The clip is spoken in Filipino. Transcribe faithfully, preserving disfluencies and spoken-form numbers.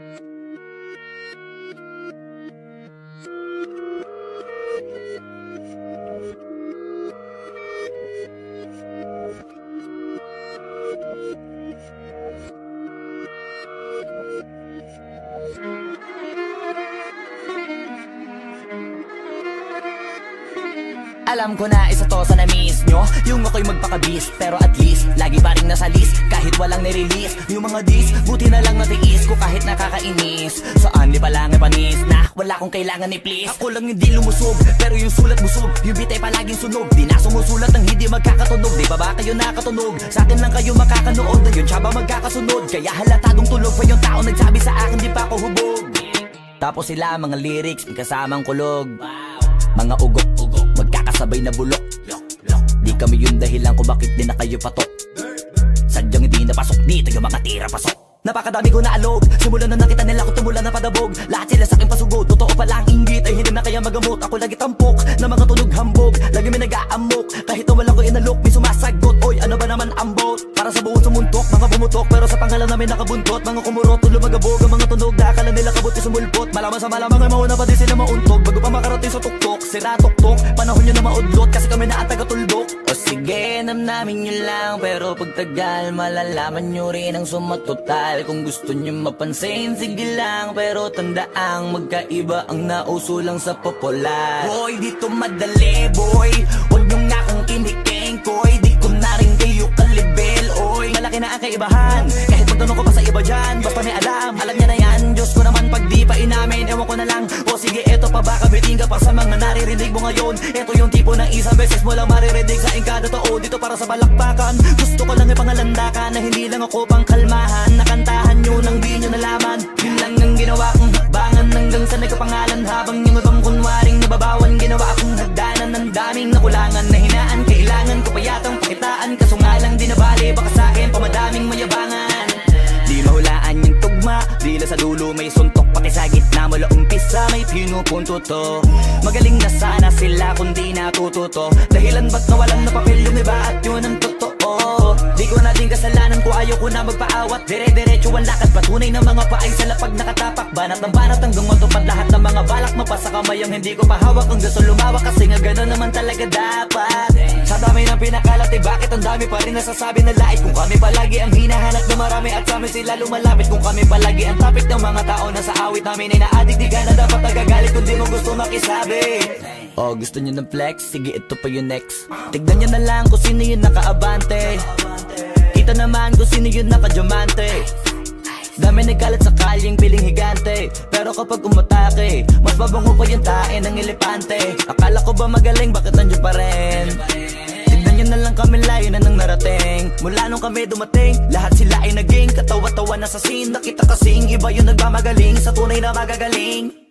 Alam ko na isa to sa na-miss nyo, yung ako'y magpakabis, pero at least lagi pa rin nasa list, kahit walang nirelease. Yung mga dis, buti na lang natiis ko kahit nakakainis. Saan di pa lang ay panis na wala kong kailangan ni please. Ako lang hindi lumusog, pero yung sulat busog, yung beat ay palaging sunog. Di na sumusulat ng hindi magkakatunog. Di ba ba kayo nakatunog? Sa akin lang kayo makakanood, na yun siya ba magkakasunod? Kaya halatadong tulog pa yung tao nagsabi sa akin di pa ako hubog. Tapos sila mga lyrics, may kasamang kulog, mga ugok-ugok, magkakasabay na bulok. Di kami yung dahilan kung bakit di na kayo patok. Sadyang hindi napasok dito yung mga tira pasok. Napakadami ko na alog, simulan na nakita nila ko tumula na padabog. Lahat sila sa akin pasugod, totoo pala ang inggit ay hindi na kaya magamot. Ako lagi tampok, na mga tunog hambog, lagi may nag-aamok. Kahit na wala ko inalok, may sumasagot. Oy, ano ba naman ang bot? Para sa buong sumuntok, mga bumutok, pero sa pangalan namin nakabuntot. Mga kumurot, tulo magabog, ang mga tunog na akala nila kabuti sumulpot. Malaman sa malamang ay mauna pa din sila mauntog, bago pa makarating sa tuktok. Sira tuktok, panahon nyo na maudlot, kasi kami na ang taga-tulbok. O sige, namnamin nyo lang, pero pagtagal malalaman nyo rin ang sumatotal. Kung gusto nyo mapansin, sige lang, pero tandaang magkaiba ang nauso lang sa popular. Boy, dito madali, boy, huwag nyo nga kong kiniking, koy. Di ko na rin kayo kalibel, oy. Malaki na ang kaibahan, kahit magtanong ko pa sa iba dyan, basta may alam, alam niya na yan. Diyos ko naman pag di pa inamin, ewan ko na lang. O sige, eto pa ba, kabiting ka pa sa mga naririnig mo ngayon. Eto yung tipo ng isang beses mo lang maririnig sa ingkada taon. Dito para sa balakbakan, gusto ko lang ipangalandakan na hindi lang ako pang kalmahan. Nakantahan nyo nang di nyo nalaman, yun lang ang ginawa kong hakbangan. Hanggang sa nagkapangalan, habang yung ibang kunwaring nababawan, ginawa akong hagdanan ng daming nakulangan na hinaan. Kailangan ko pa yatang pakitaan, kaso nga lang di nabali, baka sa akin pamadaming mayabangan. Di mahulaan yung tugma, dila sa dulo may suntok, pati sa gitna mula umpisa may pinupunto to. Magaling na sana sila kung di natututo, dahilan ba't nawalan na papel yung iba at yun ang totoo. Di ko na din kasalanan ko, ayaw ko na magpaawat, dire-diretso ang lakad, patunay ng mga paay sa lapag nakatapak. Banat ng banat hanggang matupad lahat ng mga balak, mapasa kamay ang hindi ko pahawak. Ang gusto lumawak kasi nga gano'n naman talaga dapat. Sa dami ng pinakalat, eh bakit ang dami pa rin nasasabi na lait? Kung kami palagi ang hinahanap na marami at sa amin sila lumalapit. Kung kami palagi ang topic ng mga tao na sa awit namin ay na-addict, di ka na dapat nagagalit kung di mo gusto makisabi. Oh, gusto nyo ng flex? Sige, ito pa yung next. Tignan nyo na lang kung sino yung nakaabante, kita naman kung sino yung nakadiamante. Dami nagkalat sa kalyeng piling higante, pero kapag umatake, mas mabango pa yung tae ng elepante. Akala ko ba magaling, bakit nandiyo pa rin? Tignan nyo na lang kami, layo na nang narating. Mula nung kami dumating, lahat sila ay naging katawa-tawa na sa scene. Nakita kasing iba yung nagmamagaling sa tunay na magagaling.